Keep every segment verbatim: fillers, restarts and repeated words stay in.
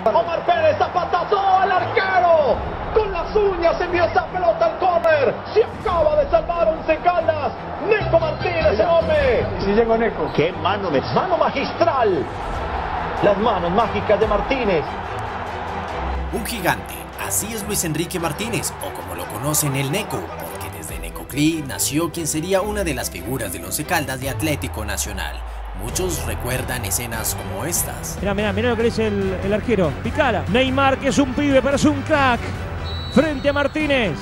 Omar Pérez, zapatazo al arquero. Con las uñas envió esa pelota al córner. Se acaba de salvar Once Caldas. Neco Martínez, el hombre. Si llegó Neco. ¡Qué mano de mano magistral! Las manos mágicas de Martínez. Un gigante, así es Luis Enrique Martínez, o como lo conocen, el Neco, porque desde Necoclí nació quien sería una de las figuras del Once Caldas de Atlético Nacional. Muchos recuerdan escenas como estas. Mirá, mirá, mirá lo que dice el, el arquero. Picala. Neymar, que es un pibe, pero es un crack. Frente a Martínez.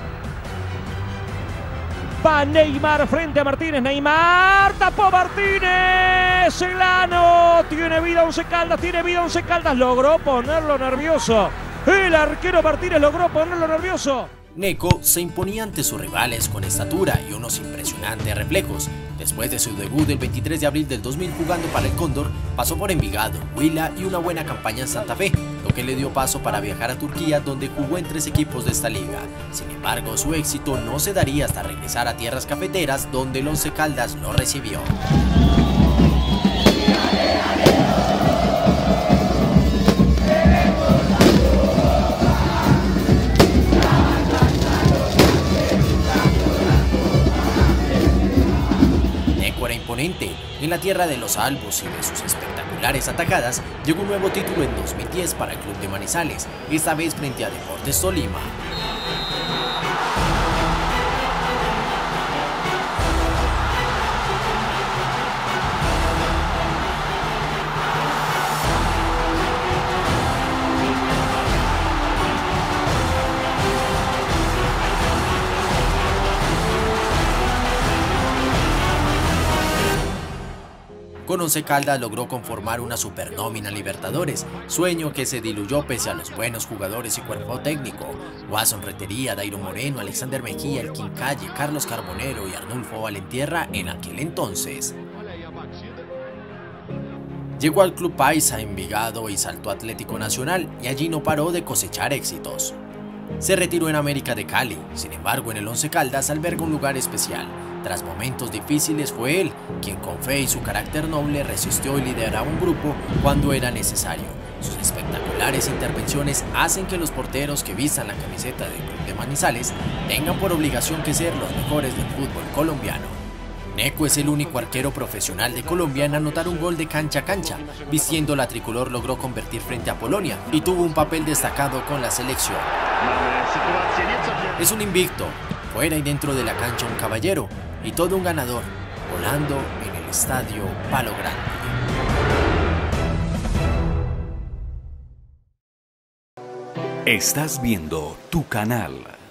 Va Neymar frente a Martínez. Neymar, tapó Martínez. Celano. Tiene vida Once Caldas, tiene vida Once Caldas. Logró ponerlo nervioso. El arquero Martínez logró ponerlo nervioso. Neco se imponía ante sus rivales con estatura y unos impresionantes reflejos. Después de su debut el veintitrés de abril del dos mil jugando para el Cóndor, pasó por Envigado, Huila y una buena campaña en Santa Fe, lo que le dio paso para viajar a Turquía, donde jugó en tres equipos de esta liga. Sin embargo, su éxito no se daría hasta regresar a tierras cafeteras, donde el Once Caldas lo recibió. Imponente. En la tierra de los albos y de sus espectaculares atacadas, llegó un nuevo título en dos mil diez para el club de Manizales, esta vez frente a Deportes Tolima. Con Once Caldas logró conformar una supernómina Libertadores, sueño que se diluyó pese a los buenos jugadores y cuerpo técnico. Watson Retería, Dairo Moreno, Alexander Mejía, Elkin Calle, Carlos Carbonero y Arnulfo Valentierra en aquel entonces. Llegó al Club Paisa, Envigado y saltó a Atlético Nacional, y allí no paró de cosechar éxitos. Se retiró en América de Cali, sin embargo en el Once Caldas alberga un lugar especial. Tras momentos difíciles fue él quien con fe y su carácter noble resistió y lideraba un grupo cuando era necesario. Sus espectaculares intervenciones hacen que los porteros que vistan la camiseta del club de Manizales tengan por obligación que ser los mejores del fútbol colombiano. Neco es el único arquero profesional de Colombia en anotar un gol de cancha a cancha. Vistiendo la tricolor logró convertir frente a Polonia y tuvo un papel destacado con la selección. Es un invicto, fuera y dentro de la cancha un caballero y todo un ganador, volando en el estadio Palo Grande. Estás viendo Tu Canal.